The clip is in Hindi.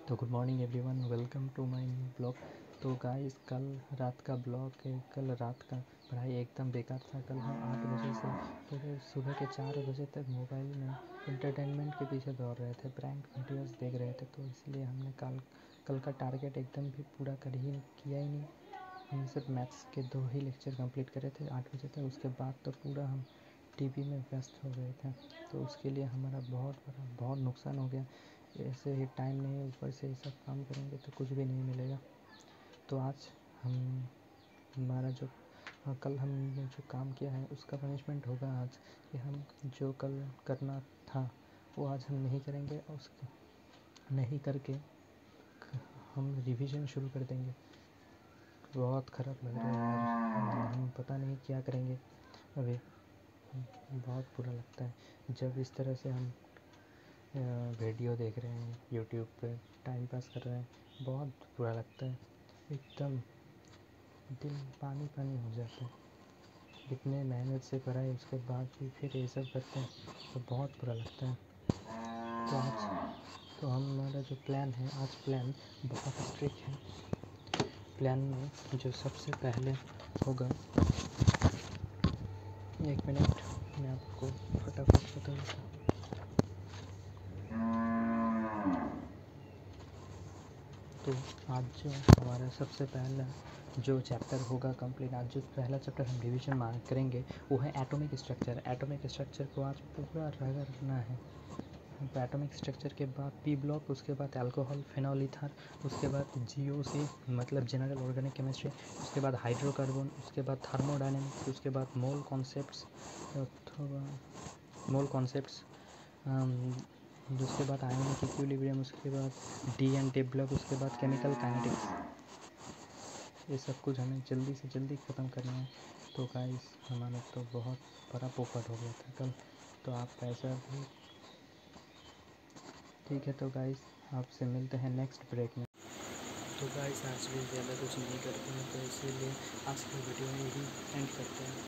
तो good morning everyone, welcome to my new blog. तो गाइस, कल रात का ब्लॉग है। कल रात का पढ़ाई एकदम बेकार था। कल हम 8 बजे से पूरे सुबह के 4 बजे तक मोबाइल में इंटरटेनमेंट के पीछे दौड़ रहे थे, प्रैंक वीडियोस देख रहे थे। तो इसलिए हमने कल का टारगेट एकदम भी पूरा किया ही नहीं। हम सिर्फ मैथ्स के 2 ही लेक्चर कंप्लीट करे थे 8 बजे तक। उसके बाद तो पूरा हम टीवी में व्यस्त हो गए थे। तो उसके लिए हमारा बहुत नुकसान हो गया। ऐसे ही टाइम नहीं है, ऊपर से ये सब काम करेंगे तो कुछ भी नहीं मिलेगा। तो आज हमारा जो कल हमने जो काम किया है उसका पनिशमेंट होगा आज, कि हम जो कल करना था वो आज हम नहीं करेंगे। और उसको नहीं करके हम रिवीजन शुरू कर देंगे। बहुत ख़राब लग रहा है यार, हम पता नहीं क्या करेंगे अभी। बहुत बुरा लगता है जब इस तरह से हम वीडियो देख रहे हैं यूट्यूब पे, टाइम पास कर रहे हैं। बहुत बुरा लगता है, एकदम दिल पानी पानी हो जाता है। इतने मेहनत से पढ़ा है, उसके बाद भी फिर ये सब करते हैं तो बहुत बुरा लगता है। तो आज तो हमारा जो प्लान है, आज प्लान बहुत स्ट्रिक्ट है। प्लान में जो सबसे पहले होगा, 1 मिनट मैं आपको फटाफट बता देता हूँ। तो आज जो हमारा सबसे पहला जो चैप्टर होगा कंप्लीट, आज जो पहला चैप्टर हम रिवीजन करेंगे वो है एटॉमिक स्ट्रक्चर। एटॉमिक स्ट्रक्चर को आज पूरा रगड़ना है। एटॉमिक स्ट्रक्चर के बाद पी ब्लॉक, उसके बाद अल्कोहल, फिनॉल ईथर, उसके बाद जीओसी मतलब जनरल ऑर्गेनिक केमिस्ट्री, उसके बाद हाइड्रोकार्बन, उसके बाद थर्मोडायनेमिक्स, उसके बाद मोल कॉन्सेप्ट्स, उसके बाद आयोनिक इक्विलिब्रियम, उसके बाद डी एंड डेवलप, उसके बाद केमिकल काइनेटिक्स। ये सब कुछ हमें जल्दी से जल्दी ख़त्म करना है। तो गाइस, हमारा तो बहुत बड़ा पोपट हो गया था कल। तो आप ऐसा भी ठीक है। तो गाइस, आपसे मिलते हैं नेक्स्ट ब्रेक में। तो गाइस, आज भी ज़्यादा कुछ नहीं करते हैं, तो इसीलिए आज की वीडियो में ही एंड करते हैं।